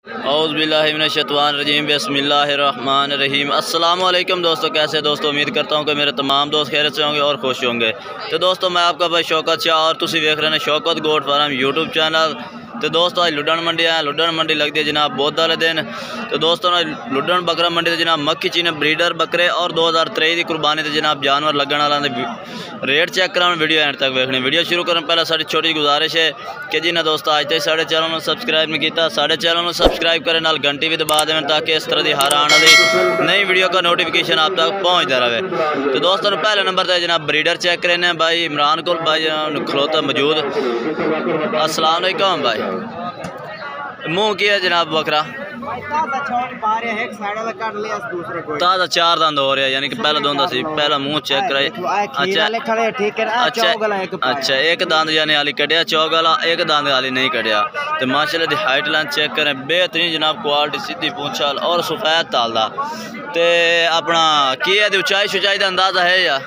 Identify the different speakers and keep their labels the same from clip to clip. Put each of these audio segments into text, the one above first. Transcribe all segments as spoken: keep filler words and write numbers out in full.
Speaker 1: औज़ुबिल्लाहिमिनश्शैतानिर्रजीम बिस्मिल्लाहिर्रहमानिर्रहीम। अस्सलाम वालेकुम दोस्तों, कैसे दोस्तों? उम्मीद करता हूँ कि मेरे तमाम दोस्त खैरियत से होंगे और खुश होंगे। तो दोस्तों मैं आपका भाई शौकत शाह और तुसी देख रहे हैं Shaukat goat farm YouTube channel. तो दोस्तों आज लुडन मंडी है, लुडन मंडी लगती है जनाब बहुत वाले दिन। तो दोस्तों लुडन बकरा मंडी से जनाब मक्खी चीने ब्रीडर बकरे और दो हज़ार तेईस की कुर्बानी से जनाब जानवर लगने वाला रेट चेक कराना। वीडियो एंड तक देखने। वीडियो शुरू करने पहले साड़ी छोटी गुजारिश है कि जी ना दोस्तों आज तक साढ़े चैनल में सब्सक्राइब नहीं किया, साढ़े चैनल में सब्सक्राइब करें, नाल घंटी भी दबा दें ताकि इस तरह की हर आने वाली नई वीडियो का नोटिफिकेशन आप तक पहुँचता रहे। तो दोस्तों पहले नंबर पर जनाब ब्रीडर चेक करें भाई इमरान को भाई खलोता मौजूद। अस्सलाम वालेकुम भाई, मुँह की है जनाब बकरा ताज़ा चार दंद हो रहा है, यानी कि पहला दोंदा सी पहला मुँह चेक कराई। अच्छा अच्छा अच्छा एक दंद यानी हाली कटिया चौक वाला, एक दंद हाली नहीं कटिया। तो माशाल्लाह दी हाइट लाइन चेक करें, बेहतरीन जनाब क्वालिटी, सीधी पूंछल और सफेद ताल दा। ते अपना की है ऊंचाई शुचाई का अंदाज़ा है या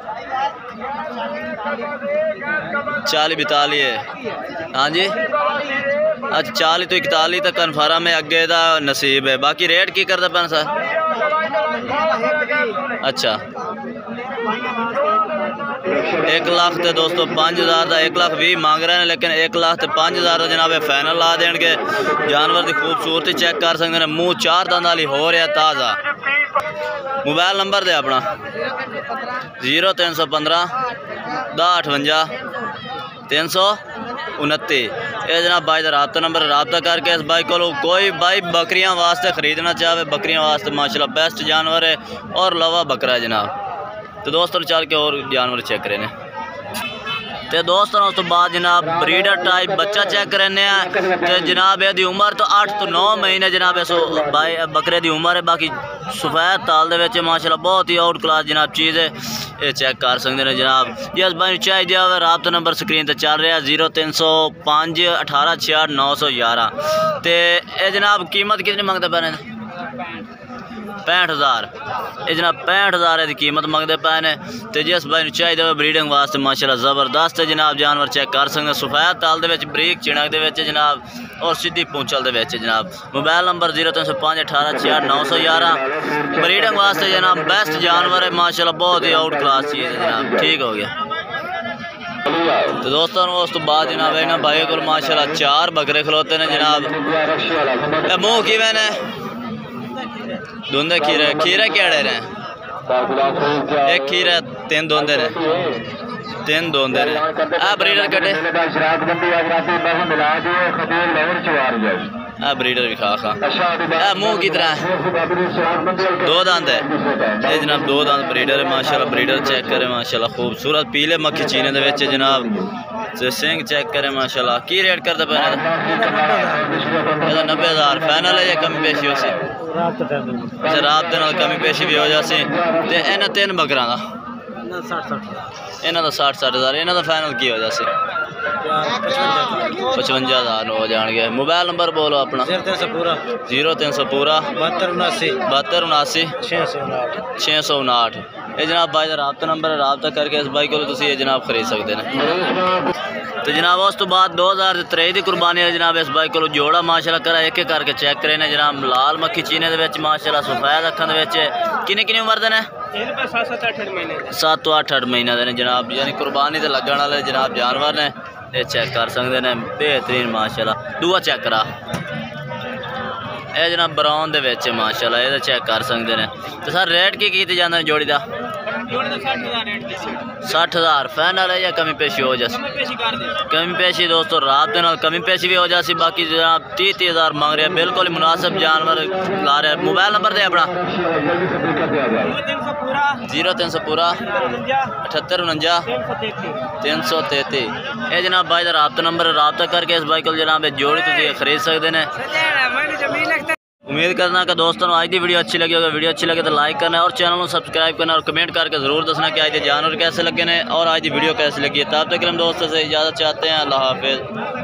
Speaker 1: चाली बिताली है? हाँ जी अच्छा चाली तो इकताली तक कन्फर्म है, अगे का नसीब है। बाकी रेट की करता पैन सर? अच्छा एक लाख तो दोस्तों पाँच हज़ार का एक लाख भी मांग रहे हैं, लेकिन एक लाख तो पाँच हज़ार का जनाब फाइनल ला देंगे। जानवर की खूबसूरती चेक कर सकते हैं, मुँह चार दंद वाली हो रहा ताज़ा। मोबाइल नंबर दे अपना जीरो तीन सौ पंद्रह दस अठवंजा तीन सौ उनती। ये जनाब भाई का रबता नंबर, रबता करके इस भाई को कोई भाई बकरियां वास्ते ख़रीदना चाहे, बकरियां वास्ते माशाल्लाह बेस्ट जानवर है और लवा बकरा है जनाब। तो दोस्तों चल के और जानवर चेक करें। तो दोस्तों उस तो बाद जनाब ब्रीडर टाइप बच्चा चेक करें। तो जनाब यदि उम्र तो अठ तो नौ महीने जनाब इस भाई बकरे की उम्र है। बाकी सफेद ताल दे माशाल्लाह बहुत ही आउट क्लास जनाब चीज़ है, ये चेक कर सकते हैं जनाब। जिस भाई चाहिए हुआ रबता नंबर स्क्रीन पर चल रहा है जीरो तीन सौ पाँच अठारह छियाठ नौ सौ ग्यारह। तो ये जनाब कीमत कितनी मंगते पे ने? पैंठ हज़ार। ये जनाब पैंठ हज़ार की कीमत मंगते पे ने। तो जिस भाई चाहिए हुआ ब्रीडिंग वास्ते माशाल्लाह ज़बरदस्त है जनाब जानवर चेक कर सकते। सफेद ताल दे बरीक चिणक दे जनाब और सीधी पूंछल दे जनाब। मोबाइल नंबर जीरो तीन सौ पाँच अठारह छियाठ नौ सौ ग्यारह। ब्रीडिंग वास्ते जनाब बेस्ट जानवर है माशाल्लाह, बहुत ही आउट क्लास चीज़ है जनाब। ठीक हो गया। तो दोस्तों उस तो बाद जनाब इन्होंने भाई को माशाल्लाह चार बकरे खलोते हैं जनाब। मुँह की मैंने धुंधे खीरे खीरे केड़े ने? एक खीरा तीन धुंधे ने, तीन धुंधे ने। आ ब्रीडर कटे आ ब्रीडर भी खा खा आ मुँह की तरह दो दांत है ये जनाब, दो दांत ब्रीडर है माशाल्लाह। ब्रीडर चेक करें माशाल्लाह खूबसूरत पीले मक्खी चीने दे विच जनाब। सिंग चेक करें माशाल्लाह। की रेट करते पे नब्बे हज़ार फाइनल है या कमी पेशी हो सी? अच्छा रात के नाल कमी पेशी भी हो जासी। ते इन्हां तीन बकरां दा इन्हां दा साठ साठ हज़ार, इन्हां दा फाइनल की हो जासी? पचवंजा हज़ार हो जाएंगे। मोबाइल नंबर बोलो अपना जीरो तीन सौ पूरा बहत्तर उनासी बहत्तर उनासी छः सौ उनाहठ छः सौ उनाहठ। ये जनाब भाई का रबता नंबर है, रबता करके इस भाई को ये जनाब खरीद सकते हैं। तो जनाब उस तो बाद दो हज़ार तेईस की कुर्बानी है जनाब। इस भाई को जोड़ा माशाल्लाह करा एक एक करके चेक करें जनाब। लाल मक्खी चीने के माशाल्लाह सफेद अखा किन्नी किन्नी उम्र ने? सत्त तो अठ अठ महीने के जनाब, यानी कुर्बानी तो लगन वाले जनाब जानवर ने। ये चेक कर सकते हैं बेहतरीन माशाल्लाह। दूआ चेक करा ये जनाब ब्राउन दे विच माशाल्लाह, ये चेक कर सकते हैं। तो सर रेट की कीती जांदे ने जोड़ी दा? साठ हज़ार फाइनल है या कमी पेशी हो जासी? कमी पेशी दोस्तों रात नाल कमी पेशी भी हो जासी। बाकी जनाब तीस तीस हज़ार मांग रहे हैं, बिल्कुल मुनासिब जानवर ला रहे हैं। मोबाइल नंबर दे अपना जीरो तीन सौ पूरा अठहत्तर उनंजा तीन सौ तेती। ये जनाब भाई का रबता नंबर, रबता करके इस भाई को जनाब जोड़ी तुम खरीद सकते हैं। उम्मीद करना कि दोस्तों आज की वीडियो अच्छी लगी होगी। वीडियो अच्छी लगे तो लाइक करना और चैनल को सब्सक्राइब करना और कमेंट करके ज़रूर दसना कि आज के जानवर कैसे लगे ने और आज की वीडियो कैसे लगी है। तब तक हम दोस्तों से इजाज़त चाहते हैं। अल्लाह हाफिज़।